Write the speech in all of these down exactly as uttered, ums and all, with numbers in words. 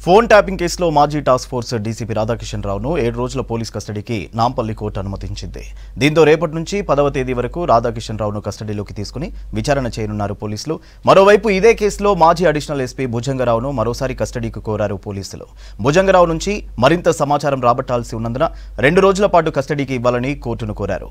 Phone tapping కేసులో మాజీ task force DCP Radhakishan రావును ఏడు రోజుల పోలీస్ కస్టడీకి నాంపల్లి కోర్టు అనుమతించింది. దీంతో రేపటి నుంచి పదవ తేదీ వరకు రాధాకిషన్ రావును కస్టడీలోకి తీసుకుని విచారణ చేయనున్నారు పోలీసులు. మరోవైపు ఇదే కేసులో మాజీ అడిషనల్ ఎస్పీ భుజంగరావును మరోసారి కస్టడీకి కోరారు పోలీసులు. భుజంగరావు నుంచి మరింత సమాచారం రాబట్టాల్సి ఉన్నందున రెండు రోజుల పాటు కస్టడీకి ఇవ్వాలని కోర్టును కోరారు.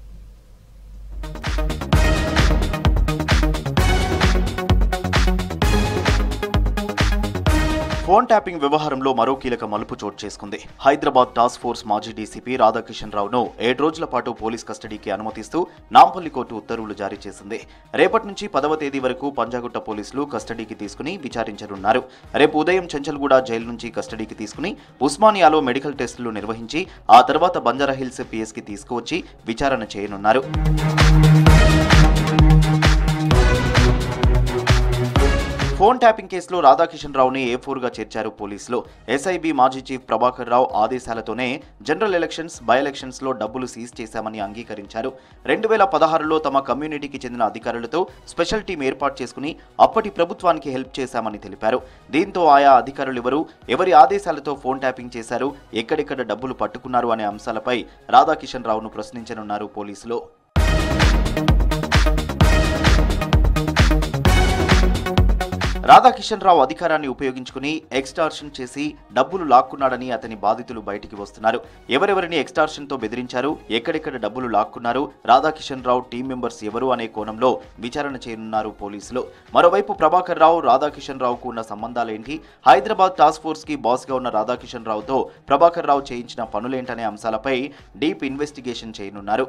ఫోన్ ట్యాపింగ్ వ్యవహారంలో మరో కీలక మలుపు చోటు చేసుకుంది. హైదరాబాద్ టాస్క్ ఫోర్స్ మాజీ డీసీపీ రాధాకిషన్ రావును ఏడు రోజుల పాటు పోలీస్ కస్టడీకి అనుమతిస్తూ నాంపల్లి కోర్టు ఉత్తర్వులు జారీ చేసింది. రేపటి నుంచి పదవ తేదీ వరకు పంజాగుట్ట పోలీసులు కస్టడీకి తీసుకుని విచారించనున్నారు. రేపు ఉదయం చెంచల్గూడ జైలు నుంచి కస్టడీకి తీసుకుని ఉస్మానియాలో మెడికల్ టెస్టులు నిర్వహించి ఆ తర్వాత బంజారాహిల్స్ పిఎస్కి తీసుకువచ్చి విచారణ చేయనున్నారు. ఫోన్ ట్యాపింగ్ కేసులో రాధాకిషన్ రావుని ఏ ఫోర్ గా చేర్చారు పోలీసులు. ఎస్ఐబి మాజీ చీఫ్ ప్రభాకర్ రావు ఆదేశాలతోనే జనరల్ ఎలక్షన్స్ బై ఎలక్షన్స్ లో డబ్బులు సీజ్ చేశామని అంగీకరించారు. రెండు వేల పదహారులో తమ కమ్యూనిటీకి చెందిన అధికారులతో స్పెషల్ టీం ఏర్పాటు చేసుకుని అప్పటి ప్రభుత్వానికి హెల్ప్ చేశామని తెలిపారు. దీంతో ఆయా అధికారులెవరు, ఎవరి ఆదేశాలతో ఫోన్ ట్యాపింగ్ చేశారు, ఎక్కడెక్కడ డబ్బులు పట్టుకున్నారు అనే అంశాలపై రాధాకిషన్ రావును ప్రశ్నించనున్నారు పోలీసులు. రాధాకిషన్ రావు అధికారాన్ని ఉపయోగించుకుని ఎక్స్టార్షన్ చేసి డబ్బులు లాక్కున్నాడని అతని బాధితులు బయటికి వస్తున్నారు. ఎవరెవరిని ఎక్స్టార్షన్ తో బెదిరించారు, ఎక్కడెక్కడ డబ్బులు లాక్కున్నారు, రాధాకిషన్ రావు టీం మెంబర్స్ ఎవరు అనే కోణంలో విచారణ చేయనున్నారు పోలీసులు. మరోవైపు ప్రభాకర్ రావు, రాధాకిషన్ రావుకు ఉన్న సంబంధాలేంటి, హైదరాబాద్ టాస్క్ ఫోర్స్ కి బాస్ గా ఉన్న రాధాకిషన్ రావుతో ప్రభాకర్ రావు చేయించిన పనులేంటనే అంశాలపై డీప్ ఇన్వెస్టిగేషన్ చేయనున్నారు.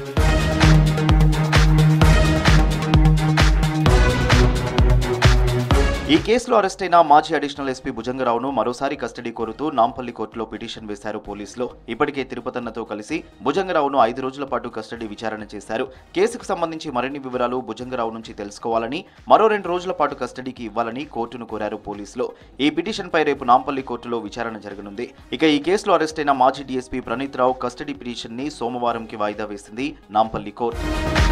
ఈ కేసులో అరెస్ట్ అయిన మాజీ అడిషనల్ ఎస్పీ భుజంగరావును మరోసారి కస్టడీ కోరుతూ నాంపల్లి కోర్టులో పిటిషన్ వేశారు పోలీసులు. ఇప్పటికే తిరుపతన్నతో కలిసి భుజంగరావును ఐదు రోజుల పాటు కస్టడీ విచారణ చేశారు. కేసుకు సంబంధించి మరిన్ని వివరాలు భుజంగరావు నుంచి తెలుసుకోవాలని, మరో రెండు రోజుల పాటు కస్టడీకి ఇవ్వాలని కోర్టును కోరారు పోలీసులు. ఈ పిటిషన్ పై రేపు నాంపల్లి కోర్టులో విచారణ జరగనుంది. ఇక ఈ కేసులో అరెస్ట్ అయిన మాజీ DSP Praneeth Rao custody petition ని సోమవారంకి వాయిదా వేసింది నాంపల్లి కోర్టు.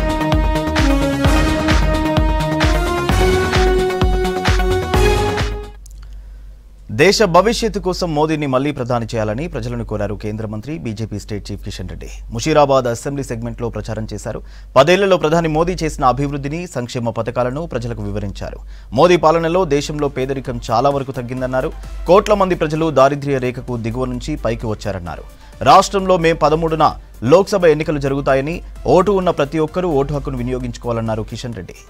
దేశ భవిష్యత్తు కోసం మోదీని మళ్లీ ప్రధాని చేయాలని ప్రజలను కోరారు కేంద్ర మంత్రి, BJP state chief Kishan Reddy. Musheerabad assembly సెగ్మెంట్లో ప్రచారం చేశారు. పదేళ్లలో ప్రధాని మోదీ చేసిన అభివృద్ధిని, సంక్షేమ పథకాలను ప్రజలకు వివరించారు. మోదీ పాలనలో దేశంలో పేదరికం చాలా వరకు తగ్గిందన్నారు. కోట్ల మంది ప్రజలు దారిద్ర్య రేఖకు దిగువ నుంచి పైకి వచ్చారన్నారు. రాష్ట్రంలో మే పదమూడున లోక్సభ ఎన్నికలు జరుగుతాయని, ఓటు ఉన్న ప్రతి ఒక్కరూ ఓటు హక్కును వినియోగించుకోవాలన్నారు కిషన్ రెడ్డి.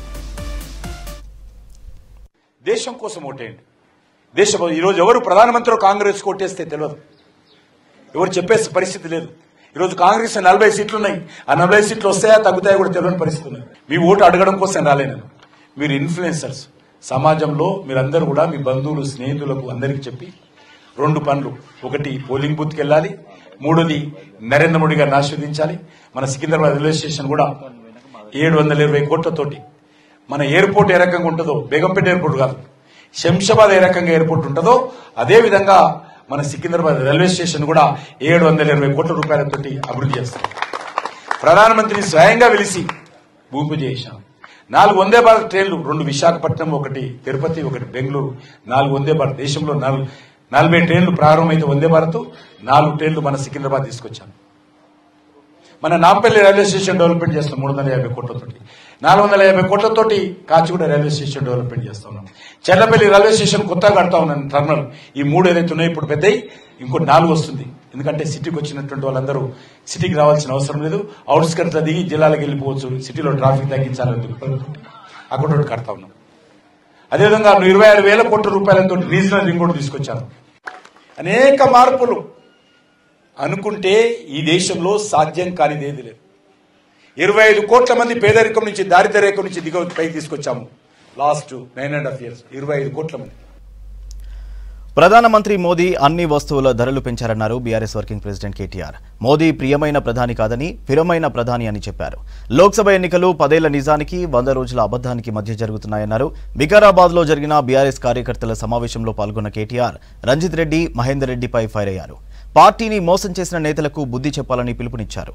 దేశం కోసం ఓటేయండి. దేశం ఈరోజు ఎవరు ప్రధానమంత్రి కాంగ్రెస్ కొట్టేస్తే తెలియదు, ఎవరు చెప్పేసే పరిస్థితి లేదు. ఈరోజు కాంగ్రెస్ నలభై సీట్లు ఉన్నాయి, ఆ నలభై సీట్లు వస్తాయా తగ్గుతాయా కూడా తెలియని పరిస్థితి ఉన్నాయి. మీ ఓటు అడగడం కోసం రాలేను. మీరు ఇన్ఫ్లుయెన్సర్స్, సమాజంలో మీరందరూ కూడా మీ బంధువులు, స్నేహితులకు అందరికీ చెప్పి రెండు పనులు, ఒకటి పోలింగ్ బూత్కి వెళ్ళాలి, మూడోది నరేంద్ర మోడీ గారిని ఆస్వాదించాలి. మన సికింద్రాబాద్ రైల్వే స్టేషన్ కూడా ఏడు వందల ఇరవై కోట్లతోటి మన ఎయిర్పోర్ట్ ఏ రకంగా ఉంటుందో, బేగంపేట ఎయిర్పోర్ట్ కాదు, శంషాబాద్ ఏ రకంగా ఎయిర్పోర్ట్ ఉంటుందో అదే విధంగా మన సికింద్రాబాద్ రైల్వే స్టేషన్ కూడా ఏడు వందల ఇరవై కోట్ల రూపాయలతో అభివృద్ధి చేస్తాం. ప్రధానమంత్రిని స్వయంగా వెలిసి భూమి పూజ చేశాం. నాలుగు వందే భారత్ ట్రైన్లు, రెండు విశాఖపట్నం, ఒకటి తిరుపతి, ఒకటి బెంగళూరు, నాలుగు వందే భారత్. దేశంలో నాలుగు నలభై ట్రైన్లు ప్రారంభమైతే వందే భారత్, నాలుగు ట్రైన్లు మన సికింద్రాబాద్ తీసుకొచ్చాం. మన నాంపల్లి రైల్వే స్టేషన్ డెవలప్మెంట్ చేస్తాం మూడు వందల యాభై కోట్లతోటి. నాలుగు వందల యాభై కోట్లతోటి కాచిగూడ రైల్వే స్టేషన్ డెవలప్మెంట్ చేస్తా ఉన్నాం. చెర్లపల్లి రైల్వే స్టేషన్ కొత్తగా కడతా ఉన్నాను టర్మినల్. ఈ మూడు ఏదైతే ఉన్నాయో ఇప్పుడు పెద్దయి, ఇంకో నాలుగు వస్తుంది. ఎందుకంటే సిటీకి వచ్చినటువంటి వాళ్ళందరూ సిటీకి రావాల్సిన అవసరం లేదు, అవుట్స్కర్ట్స్ దిగి జిల్లాలకు వెళ్ళిపోవచ్చు, సిటీలో ట్రాఫిక్ తగ్గించాలని అక్కడ కడతా ఉన్నాం. అదేవిధంగా ఇరవై ఆరు వేల కోట్ల రూపాయలతో రీజనల్ రింగ్ రోడ్ తీసుకొచ్చాను. అనేక మార్పులు అనుకుంటే ఈ దేశంలో సాధ్యం కానిది ఏది లేదు. ఇరవై ఐదు కోట్ల మంది పేదరికం నుంచి, దారిద్ర్య రేఖ నుంచి దిగ పైకి తీసుకొచ్చాము last nine and half years. ఇరవై ఐదు కోట్ల మంది. ప్రధానమంత్రి మోదీ అన్ని వస్తువుల ధరలు పెంచారన్నారు BRS working president KTR. Modi ప్రియమైన ప్రధాని కాదని ప్రియమైన ప్రధాని అని చెప్పారు. లోక్సభ ఎన్నికలు పదేళ్ల నిజానికి, వంద రోజుల అబద్ధానికి మధ్య జరుగుతున్నాయన్నారు. వికారాబాద్ లో జరిగిన బీఆర్ఎస్ కార్యకర్తల సమావేశంలో పాల్గొన్న కేటీఆర్ రంజిత్ రెడ్డి, మహేందర్ రెడ్డిపై ఫైర్ అయ్యారు. పార్టీని మోసం చేసిన నేతలకు బుద్ధి చెప్పాలని పిలుపునిచ్చారు.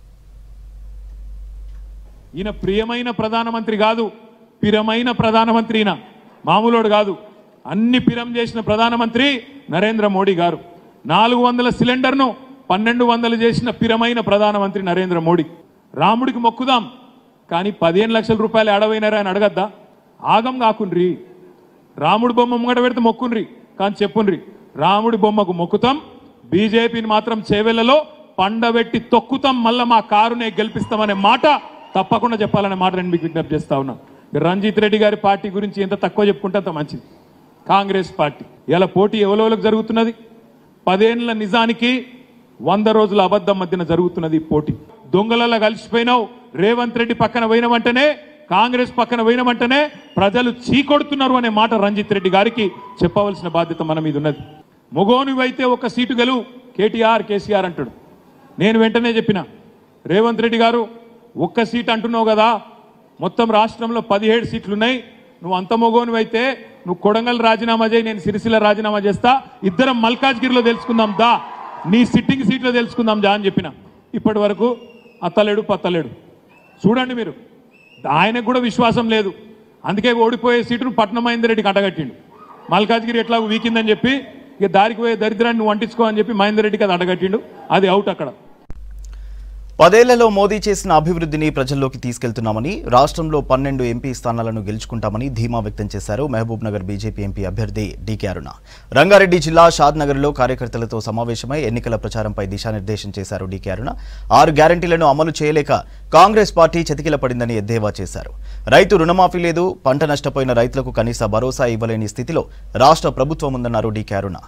ఈయన ప్రియమైన ప్రధానమంత్రి కాదు, ప్రియమైన ప్రధానమంత్రి, మామూలుడు కాదు. అన్ని పిరం చేసిన ప్రధానమంత్రి నరేంద్ర మోడీ గారు. నాలుగు వందల సిలిండర్ను పన్నెండు వందలు చేసిన పిరమైన ప్రధానమంత్రి నరేంద్ర మోడీ. రాముడికి మొక్కుదాం కానీ పదిహేను లక్షల రూపాయలు అడవైనారా అని అడగద్దా? ఆగం కాకుండ్రి. రాముడి బొమ్మ ముంగట పెడితే మొక్కుండ్రి కానీ చెప్పుండ్రి రాముడి బొమ్మకు మొక్కుతాం, బీజేపీని మాత్రం చేవెళ్లలో పండబెట్టి తొక్కుతాం, మళ్ళా మా కారునే గెలిపిస్తామనే మాట తప్పకుండా చెప్పాలనే మాట నేను మీకు విజ్ఞప్తి చేస్తా ఉన్నా. రంజిత్ రెడ్డి గారి పార్టీ గురించి ఎంత తక్కువ చెప్పుకుంటే అంత మంచిది. కాంగ్రెస్ పార్టీ ఇలా పోటీ ఎవరెవరికి జరుగుతున్నది? పదేళ్ల నిజానికి వంద రోజుల అబద్ధం మధ్యన జరుగుతున్నది పోటీ. దొంగలలో కలిసిపోయినావు. రేవంత్ రెడ్డి పక్కన పోయినవంటనే, కాంగ్రెస్ పక్కన పోయినవంటనే ప్రజలు చీకొడుతున్నారు అనే మాట రంజిత్ రెడ్డి గారికి చెప్పవలసిన బాధ్యత మన మీద ఉన్నది. మొగోనివైతే ఒక సీటు గెలువు, కేటీఆర్ కేసీఆర్ అంటాడు. నేను వెంటనే చెప్పిన రేవంత్ రెడ్డి గారు ఒక్క సీట్ అంటున్నావు కదా, మొత్తం రాష్ట్రంలో పదిహేడు సీట్లున్నాయి, నువ్వు అంత మొగోనివైతే నువ్వు కొడంగల్ రాజీనామా చేయి, నేను సిరిసిల్ల రాజీనామా చేస్తా, ఇద్దరం మల్కాజ్గిరిలో తెలుసుకుందాం దా, నీ సిట్టింగ్ సీట్లో తెలుసుకుందాం దా అని చెప్పిన. ఇప్పటి వరకు అత్తలేడు పత్తలేడు. చూడండి మీరు, ఆయనకు కూడా విశ్వాసం లేదు. అందుకే ఓడిపోయే సీటును పట్నం మహేందర్ రెడ్డికి అడ్డగట్టిండు. మల్కాజ్గిరి ఎట్లా వీకిందని చెప్పి ఇక దారికి పోయే దరిద్రాన్ని నువ్వు అంటించుకో అని చెప్పి మహేందర్ రెడ్డికి అది అడ్డగట్టిండు. అది అవుట్. అక్కడ పదేళ్లలో మోదీ చేసిన అభివృద్ధిని ప్రజల్లోకి తీసుకెళ్తున్నామని, రాష్ట్రంలో పన్నెండు ఎంపీ స్థానాలను గెలుచుకుంటామని ధీమా వ్యక్తం చేశారు మహబూబ్ నగర్ బీజేపీ ఎంపీ అభ్యర్థి డీకే అరుణ. రంగారెడ్డి జిల్లా షాద్ నగర్లో కార్యకర్తలతో సమావేశమై ఎన్నికల ప్రచారంపై దిశానిర్దేశం చేశారు డీకే అరుణ. ఆరు గ్యారంటీలను అమలు చేయలేక కాంగ్రెస్ పార్టీ చతికిలపడిందని ఎద్దేవా చేశారు. రైతు రుణమాఫీ లేదు, పంట నష్టపోయిన రైతులకు కనీస భరోసా ఇవ్వలేని స్థితిలో రాష్ట్ర ప్రభుత్వం ఉందన్నారు డీకే అరుణ.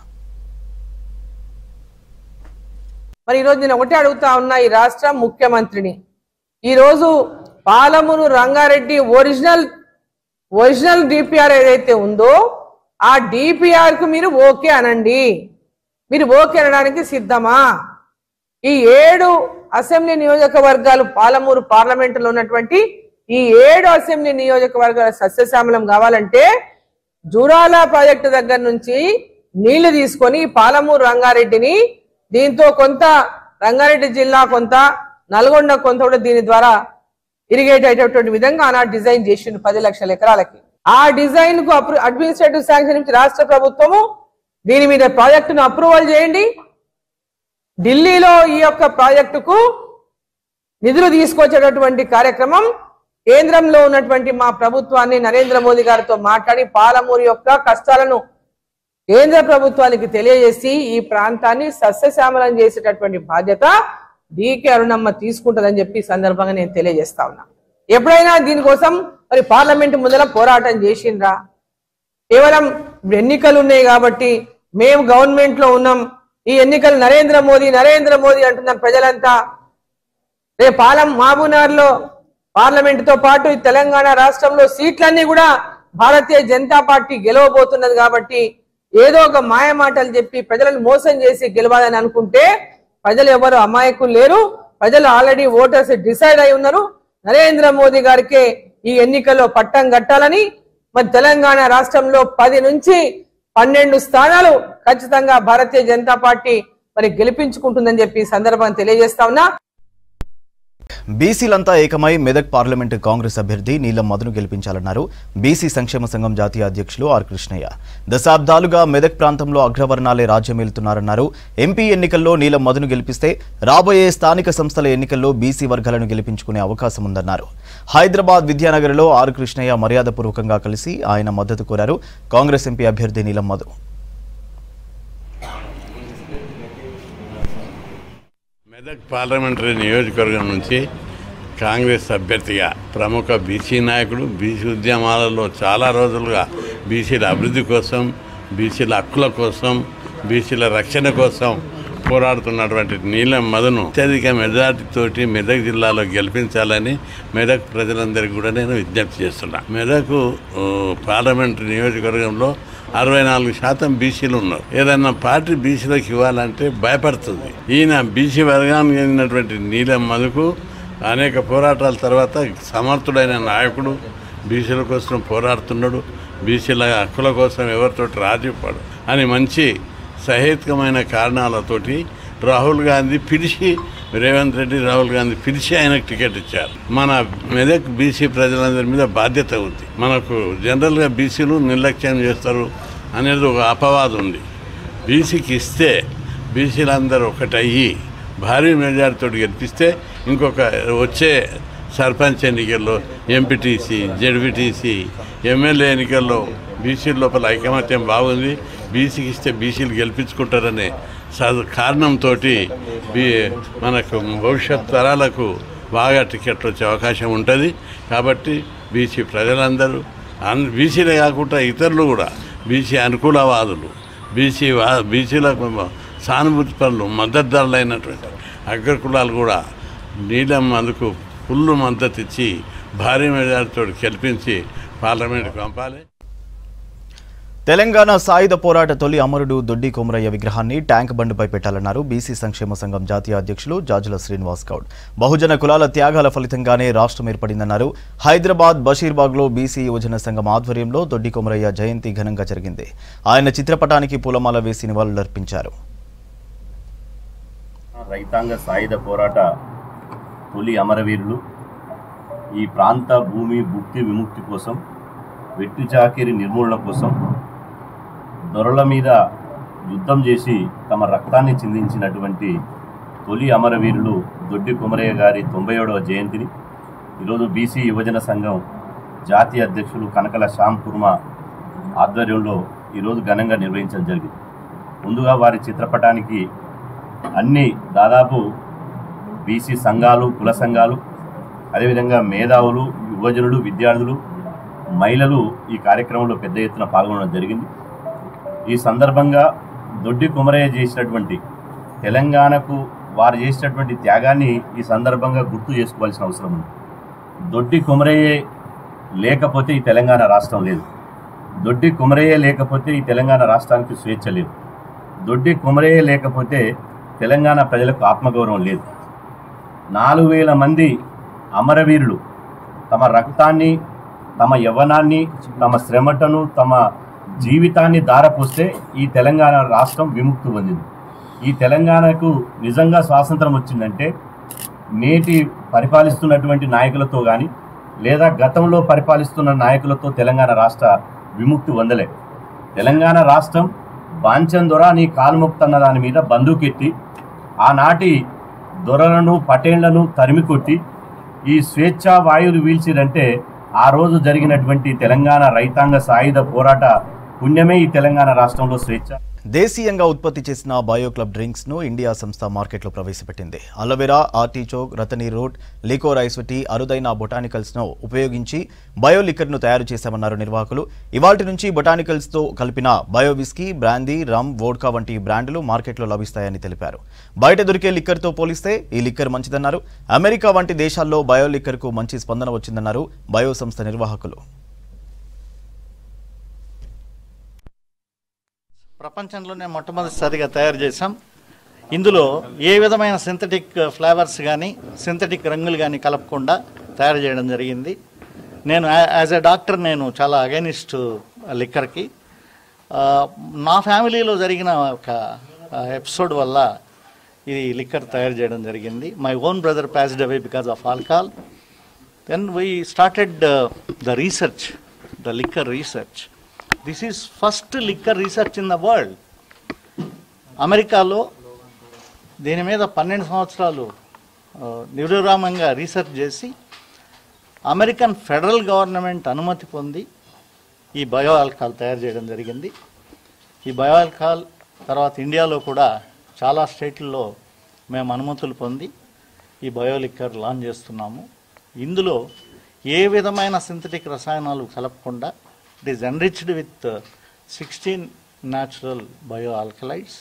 మరి ఈరోజు నేను ఒకటే అడుగుతా ఉన్నా ఈ రాష్ట్ర ముఖ్యమంత్రిని, ఈరోజు Palamuru Rangareddy original original DPR ఏదైతే ఉందో ఆ డిపిఆర్ కు మీరు ఓకే అనండి. మీరు ఓకే అనడానికి సిద్ధమా? ఈ ఏడు అసెంబ్లీ నియోజకవర్గాలు పాలమూరు పార్లమెంటులో ఉన్నటువంటి ఈ ఏడు అసెంబ్లీ నియోజకవర్గాల సస్యశ్యామలం కావాలంటే జూరాల ప్రాజెక్టు దగ్గర నుంచి నీళ్లు తీసుకొని పాలమూరు రంగారెడ్డిని, దీంతో కొంత రంగారెడ్డి జిల్లా కొంత, నల్గొండ కొంత కూడా దీని ద్వారా ఇరిగేట్ అయ్యేటటువంటి విధంగా ఆనాడు డిజైన్ చేసిండు పది లక్షల ఎకరాలకి. ఆ డిజైన్ కు అడ్మినిస్ట్రేటివ్ శాంక్షన్ ఇచ్చి రాష్ట్ర ప్రభుత్వము దీని మీద ప్రాజెక్టును అప్రూవల్ చేయండి. ఢిల్లీలో ఈ యొక్క ప్రాజెక్టుకు నిధులు తీసుకొచ్చేటటువంటి కార్యక్రమం కేంద్రంలో ఉన్నటువంటి మా ప్రభుత్వాన్ని నరేంద్ర మోదీ గారితో మాట్లాడి పాలమూరు యొక్క కష్టాలను కేంద్ర ప్రభుత్వానికి తెలియజేసి ఈ ప్రాంతాన్ని సస్యశ్యామలం చేసేటటువంటి బాధ్యత డీకే అరుణమ్మ తీసుకుంటుందని చెప్పి సందర్భంగా నేను తెలియజేస్తా ఉన్నా. ఎప్పుడైనా దీనికోసం మరి పార్లమెంట్ ముందర పోరాటం చేసిండ్రా? కేవలం ఎన్నికలు ఉన్నాయి కాబట్టి మేము గవర్నమెంట్ లో ఉన్నాం, ఈ ఎన్నికలు నరేంద్ర మోదీ నరేంద్ర మోదీ అంటున్నారు ప్రజలంతా. రేపు పాలం మహబూబ్నగర్ లో పార్లమెంట్ తో పాటు ఈ తెలంగాణ రాష్ట్రంలో సీట్లన్నీ కూడా భారతీయ జనతా పార్టీ గెలవబోతున్నది కాబట్టి ఏదో ఒక మాయ మాటలు చెప్పి ప్రజలను మోసం చేసి గెలవాలని అనుకుంటే ప్రజలు ఎవరు అమాయకులు లేరు. ప్రజలు ఆల్రెడీ ఓటర్స్ డిసైడ్ అయి ఉన్నారు. నరేంద్ర మోదీ గారికి ఈ ఎన్నికల్లో పట్టం కట్టాలని, మరి తెలంగాణ రాష్ట్రంలో పది నుంచి పన్నెండు స్థానాలు ఖచ్చితంగా భారతీయ జనతా పార్టీ మరి గెలిపించుకుంటుందని చెప్పి సందర్భంగా తెలియజేస్తా ఉన్నా. బీసీలంతా ఏకమై మెదక్ పార్లమెంటు కాంగ్రెస్ అభ్యర్థి నీలం మధును గెలిపించాలన్నారు బీసీ సంక్షేమ సంఘం జాతీయ అధ్యక్షులు ఆర్ కృష్ణయ్య. దశాబ్దాలుగా మెదక్ ప్రాంతంలో అగ్రవర్ణాలే రాజ్యమేలుతున్నారన్నారు. ఎంపీ ఎన్నికల్లో నీలం మధును గెలిపిస్తే రాబోయే స్థానిక సంస్థల ఎన్నికల్లో బీసీ వర్గాలను గెలిపించుకునే అవకాశం ఉందన్నారు. హైదరాబాద్ విద్యానగర్లో ఆర్ కృష్ణయ్య మర్యాదపూర్వకంగా కలిసి ఆయన మద్దతు కోరారు కాంగ్రెస్ ఎంపీ అభ్యర్థి నీలం మధు. మెదక్ పార్లమెంటరీ నియోజకవర్గం నుంచి కాంగ్రెస్ అభ్యర్థిగా ప్రముఖ బీసీ నాయకుడు, బీసీ ఉద్యమాలలో చాలా రోజులుగా బీసీల అభివృద్ధి కోసం, బీసీల హక్కుల కోసం, బీసీల రక్షణ కోసం పోరాడుతున్నటువంటి నీలం మధును అత్యధిక మెజార్టీతోటి మెదక్ జిల్లాలో గెలిపించాలని మెదక్ ప్రజలందరికీ కూడా నేను విజ్ఞప్తి చేస్తున్నా. మెదక్ పార్లమెంటరీ నియోజకవర్గంలో అరవై నాలుగు శాతం బీసీలు ఉన్నారు. ఏదన్నా పార్టీ బీసీలకు ఇవ్వాలంటే భయపడుతుంది. ఈయన బీసీ వర్గానికి చెందినటువంటి నీలం మధుకు అనేక పోరాటాల తర్వాత సమర్థుడైన నాయకుడు, బీసీల కోసం పోరాడుతున్నాడు, బీసీల హక్కుల కోసం ఎవరితోటి రాజీపడు అని మంచి సహేతుకమైన కారణాలతోటి రాహుల్ గాంధీ పిలిచి, రేవంత్ రెడ్డి రాహుల్ గాంధీ పిలిచి ఆయనకు టికెట్ ఇచ్చారు. మన మెదక్ బీసీ ప్రజలందరి మీద బాధ్యత ఉంది. మనకు జనరల్గా బీసీలు నిర్లక్ష్యం చేస్తారు, అనేది ఒక అపవాదం ఉంది. బీసీకి ఇస్తే బీసీలందరూ ఒకటయ్యి భారీ మెజారిటీతో గెలిపిస్తే ఇంకొక వచ్చే సర్పంచ్ ఎన్నికల్లో, ఎంపీటీసీ, జెడ్పీటీసీ, ఎమ్మెల్యే ఎన్నికల్లో బీసీ లోపల ఐకమత్యం బాగుంది. బీసీకి ఇస్తే బీసీలు గెలిపించుకుంటారనే కారణంతో బీ మనకు భవిష్యత్ తరాలకు బాగా టికెట్లు వచ్చే అవకాశం ఉంటుంది. కాబట్టి బీసీ ప్రజలందరూ అన్ బీసీలే కాకుండా ఇతరులు కూడా బీసీ అనుకూలవాదులు, బీసీ వా బీసీలకు సానుభూతి పనులు మద్దతుదారులైనటువంటి అగ్రకులాలు కూడా నీలం అందుకు ఫుల్ మద్దతు ఇచ్చి భారీ మెజారిటీతో గెలిపించి పార్లమెంట్కి పంపాలి. తెలంగాణ సాయుధ పోరాట తొలి అమరుడు దొడ్డి కొమరయ్య విగ్రహాన్ని ట్యాంక్ బండ్పై పెట్టాలన్నారు బీసీ సంక్షేమ సంఘం జాతీయ అధ్యక్షులు జాజుల శ్రీనివాస్ గౌడ్. బహుజన కులాల త్యాగాల ఫలితంగానే రాష్ట్రం ఏర్పడిందన్నారు. హైదరాబాద్ బషీర్బాగ్లో బీసీ యువజన సంఘం ఆధ్వర్యంలో దొడ్డి కొమరయ్య జయంతి ఘనంగా జరిగింది. ఆయన చిత్రపటానికి పూలమాల వేసి నివాళులర్పించారు. రైతాంగ సాయుధ పోరాట తొలి అమరవీరులు ఈ ప్రాంత భూమి భుక్తి విముక్తి కోసం, వెట్టి చాకిరి నిర్మూలన కోసం దొరల మీద యుద్ధం చేసి తమ రక్తాన్ని చిందించినటువంటి తొలి అమరవీరులు దొడ్డి కొమరయ్య గారి తొంభై ఏడవ జయంతిని ఈరోజు బీసీ యువజన సంఘం జాతీయ అధ్యక్షులు కనకల శ్యామ్ కుర్మా ఆధ్వర్యంలో ఈరోజు ఘనంగా నిర్వహించడం జరిగింది. ముందుగా వారి చిత్రపటానికి అన్ని దాదాపు బీసీ సంఘాలు, కుల సంఘాలు, అదేవిధంగా మేధావులు, యువజనులు, విద్యార్థులు, మహిళలు ఈ కార్యక్రమంలో పెద్ద ఎత్తున పాల్గొనడం జరిగింది. ఈ సందర్భంగా దొడ్డి కొమరయ్య చేసినటువంటి తెలంగాణకు వారు చేసినటువంటి త్యాగాన్ని ఈ సందర్భంగా గుర్తు చేసుకోవాల్సిన అవసరం ఉంది. దొడ్డి కొమరయ్య లేకపోతే ఈ తెలంగాణ రాష్ట్రం లేదు. దొడ్డి కొమరయ్య లేకపోతే ఈ తెలంగాణ రాష్ట్రానికి స్వేచ్ఛ లేదు. దొడ్డి కొమరయ్య లేకపోతే తెలంగాణ ప్రజలకు ఆత్మగౌరవం లేదు. నాలుగు వేల మంది అమరవీరులు తమ రక్తాన్ని, తమ యవ్వనాన్ని, తమ శ్రమటను, తమ జీవితాన్ని ధారపోస్తే ఈ తెలంగాణ రాష్ట్రం విముక్తి పొందింది. ఈ తెలంగాణకు నిజంగా స్వాతంత్రం వచ్చిందంటే నేటి పరిపాలిస్తున్నటువంటి నాయకులతో కానీ లేదా గతంలో పరిపాలిస్తున్న నాయకులతో తెలంగాణ రాష్ట్ర విముక్తి పొందలే. తెలంగాణ రాష్ట్రం బాంచన్ దొర నీ కాలుముక్తన్న దాని మీద బందూకెత్తి ఆనాటి దొరలను, పటేళ్లను తరిమి కొట్టి ఈ స్వేచ్ఛా వాయువులు వీల్చిరంటే ఆ రోజు జరిగినటువంటి తెలంగాణ రైతాంగ సాయుధ పోరాట పుణ్యమే ఈ తెలంగాణ రాష్ట్రంలో స్వేచ్ఛ. దేశీయంగా ఉత్పత్తి చేసిన బయో క్లబ్ డ్రింక్స్ ను ఇండియా సంస్థ మార్కెట్లో ప్రవేశపెట్టింది. Aloe vera, artichoke, rhatany root, liquorice వంటి అరుదైన బొటానికల్స్ ను ఉపయోగించి బయో లిక్కర్ ను తయారు చేశామన్నారు నిర్వాహకులు. ఇవాల్టి నుంచి బొటానికల్స్ తో కలిపిన bio whisky, brandy, rum, vodka వంటి బ్రాండ్లు మార్కెట్లో లభిస్తాయని తెలిపారు. బయట దొరికే లిక్కర్ తో పోలిస్తే ఈ లిక్కర్ మంచిదన్నారు. అమెరికా వంటి దేశాల్లో బయో లిక్కర్ కు మంచి స్పందన వచ్చిందన్నారు బయో సంస్థ నిర్వాహకులు. ప్రపంచంలోనే మొట్టమొదటిసారిగా తయారు చేశాం. ఇందులో ఏ విధమైన సింథటిక్ ఫ్లేవర్స్ కానీ సింథటిక్ రంగులు కానీ కలపకుండా తయారు చేయడం జరిగింది. నేను యాజ్ ఎ డాక్టర్ నేను చాలా అగైనిస్ట్ లిక్కర్కి. నా ఫ్యామిలీలో జరిగిన ఒక ఎపిసోడ్ వల్ల ఈ లిక్కర్ తయారు చేయడం జరిగింది. My own brother passed away because of alcohol. Then we started the research, the liquor research. This is first liquor research in the world. అమెరికాలో దీని మీద పన్నెండు సంవత్సరాలు నిర్విరామంగా రీసెర్చ్ చేసి అమెరికన్ ఫెడరల్ గవర్నమెంట్ అనుమతి పొంది ఈ బయో ఆల్కహాల్ తయారు చేయడం జరిగింది. ఈ బయో ఆల్కహాల్ తర్వాత ఇండియాలో కూడా చాలా స్టేట్లలో మేము అనుమతులు పొంది ఈ బయో లిక్కర్ లాంచ్ చేస్తున్నాము. ఇందులో ఏ విధమైన సింథటిక్ రసాయనాలు కలపకుండా it is enriched with uh, sixteen natural bioalkalides.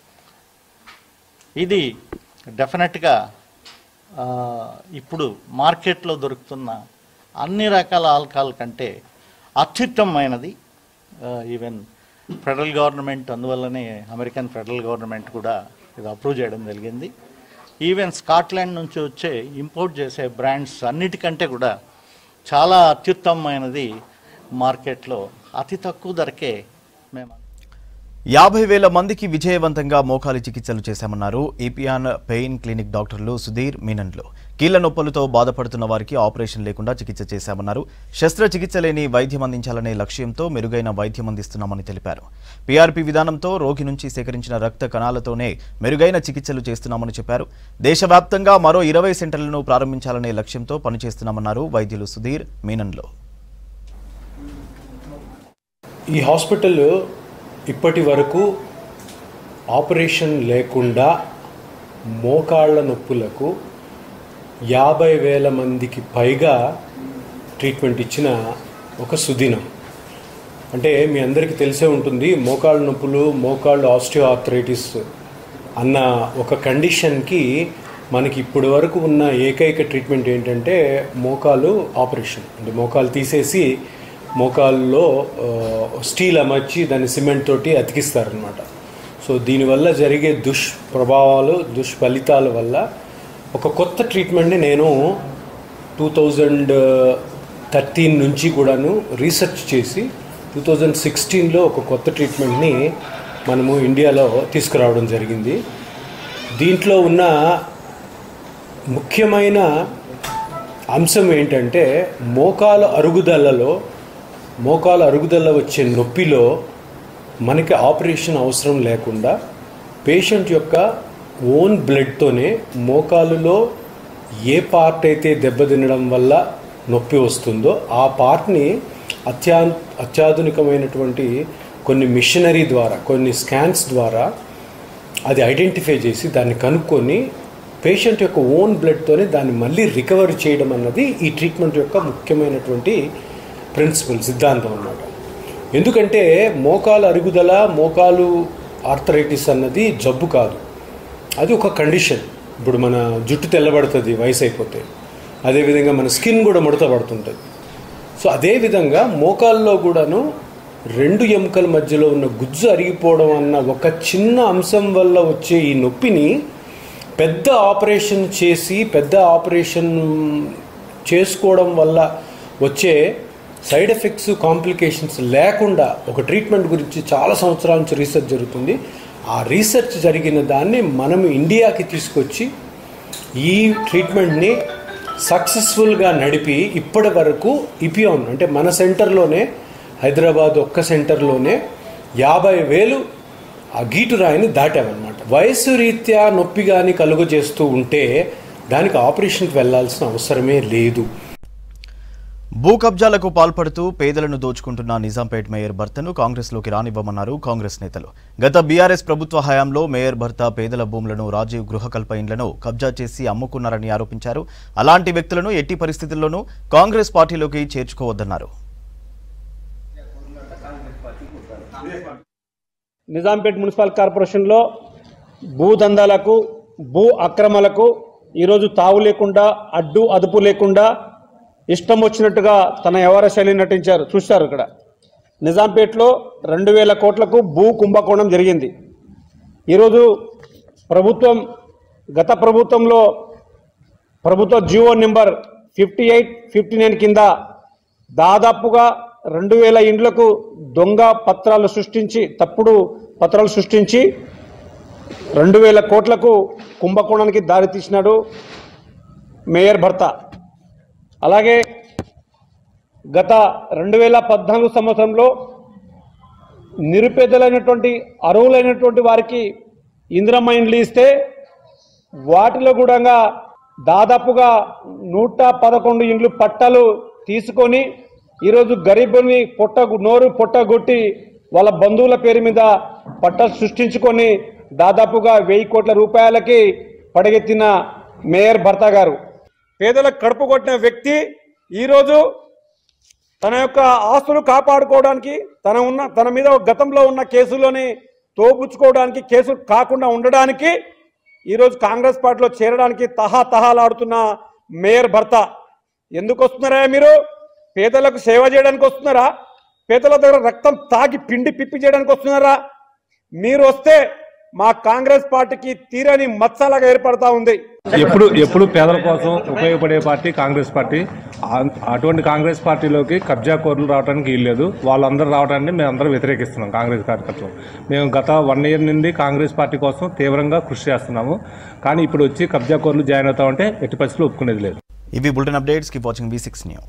ఇది డెఫినెట్గా ఇప్పుడు మార్కెట్లో దొరుకుతున్న అన్ని రకాల ఆల్కహాల్ కంటే అత్యుత్తమమైనది. ఈవెన్ ఫెడరల్ గవర్నమెంట్ అందువల్లనే అమెరికన్ ఫెడరల్ గవర్నమెంట్ కూడా ఇది అప్రూవ్ చేయడం జరిగింది. ఈవెన్ స్కాట్లాండ్ నుంచి వచ్చే ఇంపోర్ట్ చేసే బ్రాండ్స్ అన్నిటికంటే కూడా చాలా అత్యుత్తమమైనది. మార్కెట్లో అతి తక్కువ ధరకే మేము యాభై వేల మందికి విజయవంతంగా మోకాలి చికిత్సలు చేశామన్నారు ఈపియాన్ పెయిన్ క్లినిక్ డాక్టర్లు సుధీర్ మీనన్లు. కీళ్ల నొప్పులతో బాధపడుతున్న వారికి ఆపరేషన్ లేకుండా చికిత్స చేశామన్నారు. శస్త్రచికిత్స లేని వైద్యం అందించాలనే లక్ష్యంతో మెరుగైన వైద్యం అందిస్తున్నామని తెలిపారు. పీఆర్పీ విధానంతో రోగి నుంచి సేకరించిన రక్త కణాలతోనే మెరుగైన చికిత్సలు చేస్తున్నామని చెప్పారు. దేశవ్యాప్తంగా మరో ఇరవై సెంటర్లను ప్రారంభించాలనే లక్ష్యంతో పనిచేస్తున్నామన్నారు వైద్యులు సుధీర్ మీనన్లో. ఈ హాస్పిటల్ ఇప్పటి వరకు ఆపరేషన్ లేకుండా మోకాళ్ళ నొప్పులకు యాభై వేల మందికి పైగా ట్రీట్మెంట్ ఇచ్చిన ఒక సుదినం. అంటే మీ అందరికీ తెలిసే ఉంటుంది, మోకాళ్ళ నొప్పులు, మోకాళ్ళు ఆస్టియోఆర్థరైటిస్ అన్న ఒక కండిషన్కి మనకి ఇప్పటి వరకు ఉన్న ఏకైక ట్రీట్మెంట్ ఏంటంటే మోకాలు ఆపరేషన్. అంటే మోకాలు తీసేసి మోకాల్లో స్టీల్ అమర్చి దాన్ని సిమెంట్ తోటి అతికిస్తారనమాట. సో దీనివల్ల జరిగే దుష్ప్రభావాలు, దుష్ఫలితాల వల్ల ఒక కొత్త ట్రీట్మెంట్ని నేను టూ థౌజండ్ థర్టీన్ నుంచి కూడాను రీసెర్చ్ చేసి టూ థౌజండ్ సిక్స్టీన్లో ఒక కొత్త ట్రీట్మెంట్ని మనము ఇండియాలో తీసుకురావడం జరిగింది. దీంట్లో ఉన్న ముఖ్యమైన అంశం ఏంటంటే మోకాలు అరుగుదలలో మోకాలు అరుగుదల వచ్చే నొప్పిలో మనకి ఆపరేషన్ అవసరం లేకుండా పేషెంట్ యొక్క ఓన్ బ్లడ్తోనే మోకాలులో ఏ పార్ట్ అయితే దెబ్బతినడం వల్ల నొప్పి వస్తుందో ఆ పార్ట్ని అత్యా అత్యాధునికమైనటువంటి కొన్ని మిషనరీ ద్వారా, కొన్ని స్కాన్స్ ద్వారా అది ఐడెంటిఫై చేసి దాన్ని కనుక్కొని పేషెంట్ యొక్క ఓన్ బ్లడ్తోనే దాన్ని మళ్ళీ రికవర్ చేయడం అన్నది ఈ ట్రీట్మెంట్ యొక్క ముఖ్యమైనటువంటి ప్రిన్సిపల్, సిద్ధాంతం అన్నమాట. ఎందుకంటే మోకాలు అరుగుదల, మోకాలు ఆర్థరైటిస్ అన్నది జబ్బు కాదు, అది ఒక కండిషన్. ఇప్పుడు మన జుట్టు తెల్లబడుతుంది వయసు అయిపోతే, అదేవిధంగా మన స్కిన్ కూడా ముడత పడుతుంటుంది. సో అదేవిధంగా మోకాల్లో కూడాను రెండు ఎముకల మధ్యలో ఉన్న గుజ్జు అరిగిపోవడం అన్న ఒక చిన్న అంశం వల్ల వచ్చే ఈ నొప్పిని పెద్ద ఆపరేషన్ చేసి పెద్ద ఆపరేషన్ చేసుకోవడం వల్ల వచ్చే సైడ్ ఎఫెక్ట్స్, కాంప్లికేషన్స్ లేకుండా ఒక ట్రీట్మెంట్ గురించి చాలా సంవత్సరాల నుంచి రీసెర్చ్ జరుగుతుంది. ఆ రీసెర్చ్ జరిగిన దాన్ని మనం ఇండియాకి తీసుకొచ్చి ఈ ట్రీట్మెంట్ని సక్సెస్ఫుల్గా నడిపి ఇప్పటి వరకు ఇపియాన్ అంటే మన సెంటర్లోనే, హైదరాబాద్ ఒక్క సెంటర్లోనే యాభై వేలు ఆ గీటు రాయిని దాటామన్నమాట. వయసు రీత్యా నొప్పి కానీ కలుగు చేస్తూ ఉంటే దానికి ఆపరేషన్కి వెళ్లాల్సిన అవసరమే లేదు. భూ కబ్జాలకు పాల్పడుతూ పేదలను దోచుకుంటున్న నిజాంపేట్ మేయర్ భర్తను కాంగ్రెస్లోకి రానివ్వమన్నారు కాంగ్రెస్ నేతలు. గత బీఆర్ఎస్ ప్రభుత్వ హయాంలో మేయర్ భర్త పేదల భూములను రాజీవ్ గృహకల్ప ఇండ్లను కబ్జా చేసి అమ్ముకున్నారని ఆరోపించారు. అలాంటి వ్యక్తులను ఎట్టి పరిస్థితుల్లోనూ కాంగ్రెస్ పార్టీలోకి చేర్చుకోవద్దన్నారు. నిజాంపేట్ మున్సిపల్ కార్పొరేషన్లో భూదందాలకు, భూ అక్రమాలకు ఈరోజు తావు లేకుండా, అడ్డు అదుపు లేకుండా ఇష్టం వచ్చినట్టుగా తన వ్యవహార శైలి నటించారు. చూస్తారు ఇక్కడ నిజాంపేట్లో రెండు వేల కోట్లకు భూ కుంభకోణం జరిగింది. ఈరోజు ప్రభుత్వం, గత ప్రభుత్వంలో ప్రభుత్వ GO number fifty eight fifty nine కింద దాదాపుగా రెండు వేల ఇండ్లకు దొంగ పత్రాలు సృష్టించి, తప్పుడు పత్రాలు సృష్టించి రెండు వేల కోట్లకు కుంభకోణానికి దారి తీసినాడు మేయర్ భర్త. అలాగే గత రెండు వేల పద్నాలుగు సంవత్సరంలో నిరుపేదలైనటువంటి, అర్హులైనటువంటి వారికి ఇందిరమ్మ ఇండ్లు ఇస్తే వాటిలో కూడా దాదాపుగా నూట పదకొండు ఇండ్లు పట్టాలు తీసుకొని ఈరోజు గరీబుని పొట్ట నోరు పొట్టగొట్టి వాళ్ళ బంధువుల పేరు మీద పట్టాలు సృష్టించుకొని దాదాపుగా వెయ్యి కోట్ల రూపాయలకి పడగెత్తిన మేయర్ భర్త గారు. పేదలకు కడుపు కొట్టిన వ్యక్తి ఈరోజు తన యొక్క ఆస్తులు కాపాడుకోవడానికి, తన ఉన్న తన మీద గతంలో ఉన్న కేసులోని తోపుచ్చుకోవడానికి, కేసు కాకుండా ఉండడానికి ఈరోజు కాంగ్రెస్ పార్టీలో చేరడానికి తహా తహాలాడుతున్న మేయర్ భర్త. ఎందుకు వస్తున్నారా మీరు? పేదలకు సేవ చేయడానికి వస్తున్నారా? పేదల దగ్గర రక్తం తాగి పిండి పిప్పి చేయడానికి వస్తున్నారా? మీరు వస్తే మా కాంగ్రెస్ పార్టీకి తీరని మచ్చలాగా ఏర్పడతా ఉంది. ఎప్పుడు ఎప్పుడు పేదల కోసం ఉపయోగపడే పార్టీ కాంగ్రెస్ పార్టీ. అటువంటి కాంగ్రెస్ పార్టీలోకి కబ్జా కోర్లు రావడానికి వీల్లేదు. వాళ్ళందరూ రావడాన్ని మేము అందరూ వ్యతిరేకిస్తున్నాం. కాంగ్రెస్ కార్యకర్తలు మేము గత వన్ ఇయర్ నుండి కాంగ్రెస్ పార్టీ కోసం తీవ్రంగా కృషి చేస్తున్నాము. కానీ ఇప్పుడు వచ్చి కబ్జా కోర్లు జాయిన్ అవుతామంటే ఎట్టి పరిస్థితుల్లో ఒప్పుకునేది లేదు. ఇవి bulletin updates. Keep watching V six news.